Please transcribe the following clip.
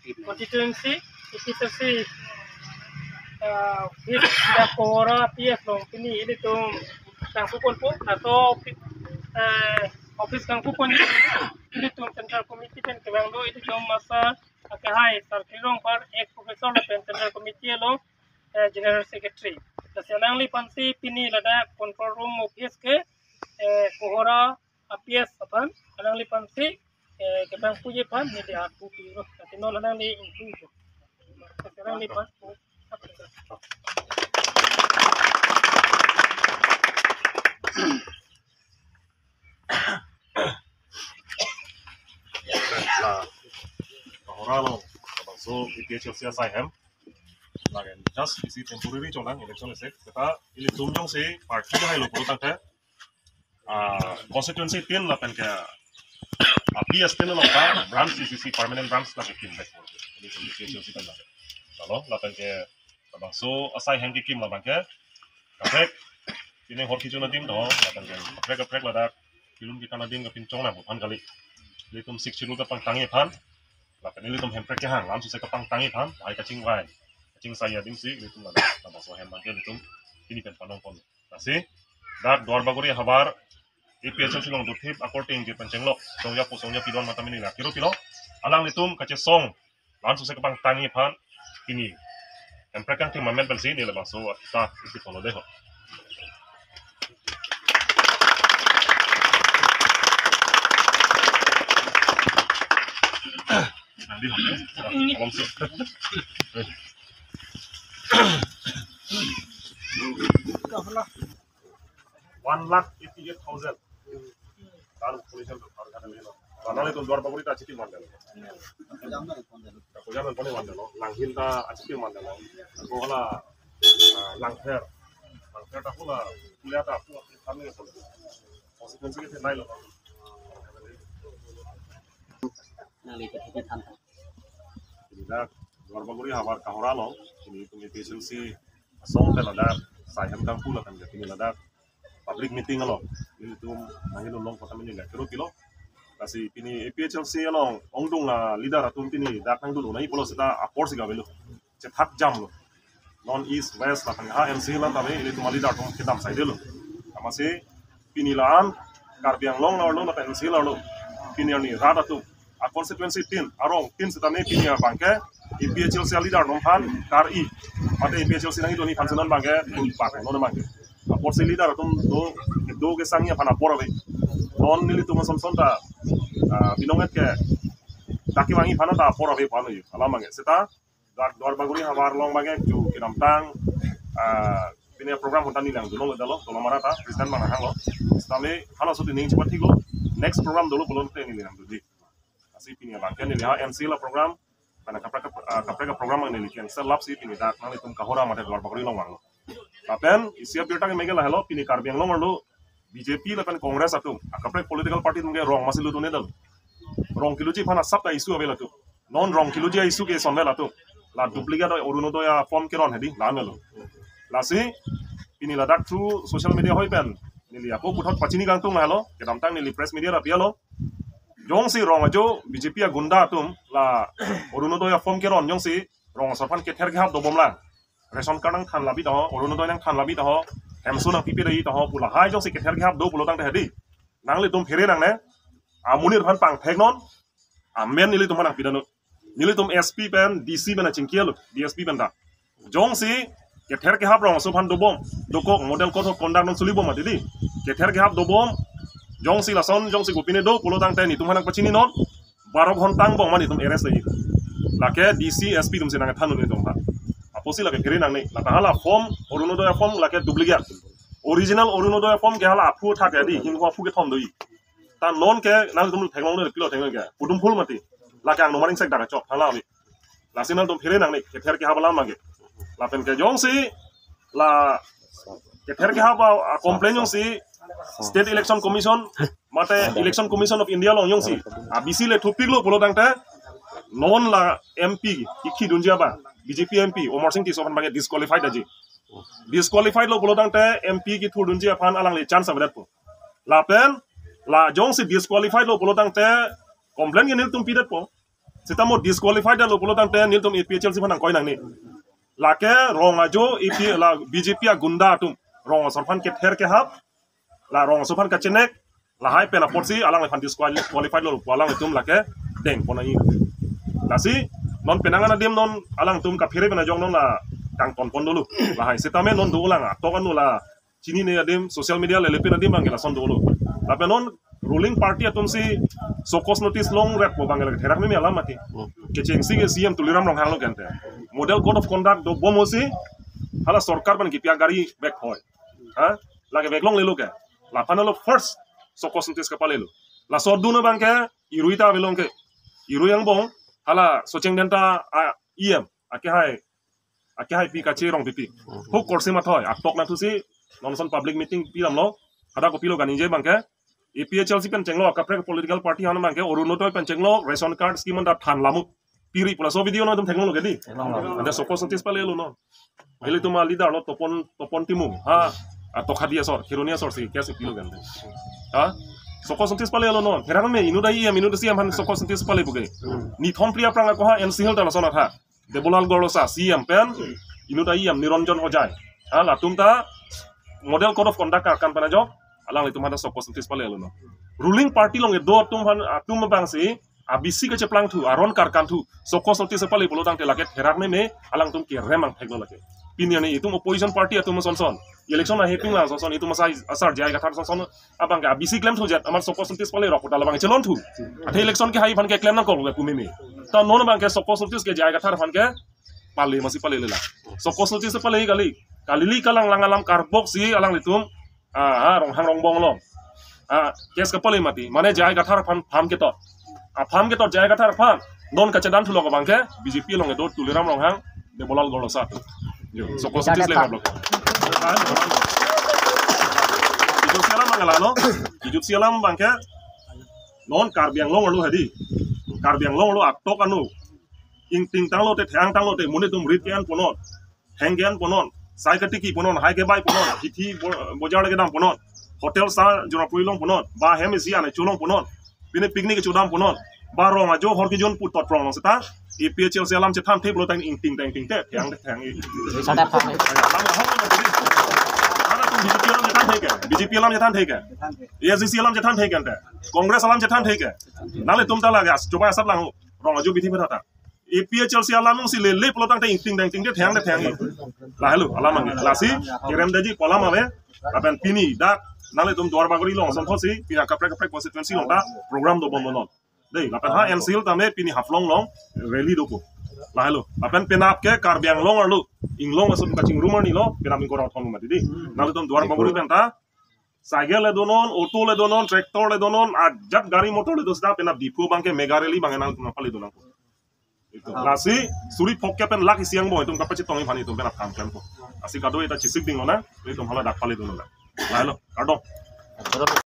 constituency efficiency hit da kora PS long pini ini tuh kang pupon po atau office kang pupon ini tuh central committee pen kebang do ini tuh masa akahai sarkirong par ek professor na pen central committee lo general secretary selang li pansi pini lada control room office ke kohora APS apan alang li pansi kebang puji pan ni dia puti lo tapi no alang li itu selang li pan Kahora lo, so IPHL CSI hem, lagen just isi temporary colang election esek, kita ili tumjong si parti dah lo perlu tangke, constituency pin lah pen ke, APS pin lo apa, branch isi permanent branch lah pin back, ini IPHL CSI lah, lalu lah pen ke, abang so asai hem kim lah bangke, kapek, ini horki cuna tim doh, lah pen ke, kapek lah dak, filum kita nadim ke pincong lah bukan kali. Li tum sik chilu ka pang tangi phan la kan li tum hem prek hang lam su se ka pang tangi phan ai ka ching wai ching saya dim si li tum la ta ba so hem ba ke li tum ini pen panong pon ta si dak dor bagori habar APHL silong duthip according ke pancheng lo songya pu songya pidon mata mini la kiro pilo alang li tum ka che song lam su se ka pang tangi phan ini hem prek kan ti mamen ben si ni la ba so ta isi follow de ho Nanti om sih. 1,88,000. Kalau polisi itu harga lebih loh. Karena itu luar baguri tak cipin mandel. Kerja pun mandel loh. Langhin tak cipin mandel loh. Aku lah langher tak pula kuliah tak pula kami itu. Konsekuensi kita naik loh. Tidak, luar baguri habar kahora lo, ini communication si song dan ada saya hendak pula kan, jadi ada public meeting lo, ini tu nanti long kota ini nggak kira kilo, kasih ini APHL si lo, ongdung lah leader atau ini datang dulu, nanti kalau kita apor sih gak belu, cetak jam lo, non east west lah kan, HMC lah tapi ini cuma leader tuh kita masih dulu, sama si pinilaan karbiang long lo, tapi MC lo, pinian ni rada tuh. A constituency tin arong tin setane pinya bangke IPHL si leader nomhan kari mate IPHL si nangi doni fansunan bangke pak non bangke apor si leader tum do ke sangya pana porabe non nili tum somson ta binonget ke taki wangi pana ta porabe panu yu alam bangke seta dor baguri habar long bangke ju kinamtang pinya program hutan nilang dulu dalo tolo marata presiden mana hang lo setame hala suti ning cepat higo next program dulu belum te nilang dulu si pini bangken ini MC lah program karena kapre program ini cancel lap si pini dak nang itum kahora mate luar bagori long wang tapen isia pirta ke megela hello pini karbiang long lo BJP lapen kongres atu kapre political party tunge rong masih lu tune dal rong kiloji phana sabta isu avela tu non rong kiloji isu ke sonvela tu la duplicate orunodo ya form kiron hedi la melo la si pini la dak through social media hoi pen nili ako puthot pachini gang tung halo kedam tang nili press media ra pialo Jong si rong ajo BJP ya gunda tum la orunodo ya form keron jong si rong sarpan kether ke hab do bomlang ration card nang than labi daho orunodo nang than labi daho hemsu nang pipi dei daho pula hai jong si kether ke hab do pulo tang hedi nang li tum phere nang ne amunir phan pang thek non amen nili tum nang pidano nili tum SP pen DC bena chingkiel DSP benda jong si kether ke hab rong so phan do bom do ko model ko kondak nang suli bom ati di kether ke hab do bom jong si lason jong si gupine do pulo tang teni tum hanak pachini non 12 घंटा bong mani tum eres dei la ke DC SP tum sinang thanu ni tum ha aposi la ke phere nang nei la hala form orunodo ya form la ke duplicate original orunodo ya form ke hala apu tha ke di hin ko apu ke thom doi ta non ke nang tum thengong le pilo thengong ke pudum phul mati la ke ang no maring sek daga chok hala mi la sinal tum phere nang nei ke pher ke habala mage la pen ke jong si la ke pher ke haba complain jong si State Election Commission, mate Election Commission of India long yong si, abisi le topik lo pulo tangte, non la MP iki dunjia ba, BJP MP, Omar Singh Tisofan bagi disqualified aja, disqualified lo pulo tangte MP ki thu dunjia pan alang le chance abedat po, la pen la jong si disqualified lo pulo tangte, komplain yenil tum pidat po, Sita mo disqualified dah lo puluh tang ten tum APHL si panang koi nang ni. Lake rong ajo AP la BJP a gunda tum rong sorpan ke ther ke hap la rong sorpan ka chenek la hai pena porsi alang le fan disqualified lo alang tum lake deng pona yi. La si non penangan adim non alang tum ka phere pena jong non la tang ton pon dulu. La hai sita me non do lang to kan la chini ne adim social media le lepe adim bangela son dulu. La penon ruling party atum si sokos notice long rep ko bangela therak me alam mati. Ke cheng si CM tuliram rong hang lo kente. Model code of conduct do bomosi hala sarkar ban ki pia gari back hoy. Ha lage back long le lo ke. La panalo first sokos notice ka palelo. La sordu no bangke iruita belong ke. Iru yang bong hala socheng denta EM ake hai pi kache rong pipi. Ho korse ma thoy atok na thusi non public meeting pilam lo ada ko pilo ganije bangke APHL si pen chenglo kapre political party han bangke orunoto pen chenglo ration card scheme da than lamu piri pula so video no tum thenglo ke di ada sokos notice palelo no hele tuma leader lo topon timu ha atok hadia sor kironia sor si kese pilo gande ha sokos notice palelo no heran me inu dai inu dasi am han sokos notice pale buge ni thon priya pranga ko ha NCL ta sona tha debolal golosa CM pen inu dai am niranjan hojai ha la tumta model code of conduct kan panajok alang itu mana sokos notice pale lo no ruling party long do tum bang si abisi ke ceplang tu aron karkan tu sokos notice pale bolo tang telaket herak me alang tum ki remang theglo lake pinian ni itu opposition party atum son election na heping la son itu masai asar jai gathar son abang ke abisi claim tu jet amar sokos notice pale rok dal bang chelon tu athe election ke hai ban ke claim na kol pu me ta non bang ke sokos notice ke jai gathar ban ke pale masih pale lela sokos notice pale kali kalang langalam karbok si alang litum rong hang rong bong lo kes ka pole mati mane jai gathar pham ke to jai gathar pham non ka chedan thulo ko bangke BJP long do tuliram rong hang de bolal golo sa yo sokos notice le blok Ijut sialam mangala no ijut sialam bangke non karbiang long lu hadi karbiang long lu atok anu ing ting tang lo te thang tang lo te mune tum rit kian ponon henggen ponon saikati ki ponon hai ke bai ponon hithi bojar ke dam ponon hotel sa jorapui long ponon ba hem isi ane chulong ponon pine picnic chudam ponon ba rong ajo hor ki jon put tot prong seta APHL sialam che tham thep lo tang ing ting te thang sada phang BJP alam je than theke ASC alam je than theke Congress alam je than theke nale tum ta lage coba asap lang rong ajo bithi berata APHL si alam si le pelotang te ting te thang la halo alam la si kirem daji kolam ave aben pini dak nale tum dwar bagori long som thosi pina kapre constituency long ta program do bonon dei apen ha NCL tame pini haflong long rally do ko la halo apen penap ke karbiang long arlu inglong asum kaching rumor ni lo penam ko ron thong mati di nale tum dwar bagori benta cycle le donon auto le donon tractor le donon ajat gari motor le dosda penap dipo bangke megareli bangenal tum pali donon Nasi suri pokya pen laki siang boy tum kapaci tongi pani tum penap kam ko asi kado eta chisik ding ona tum hala dak pali dun la lo kado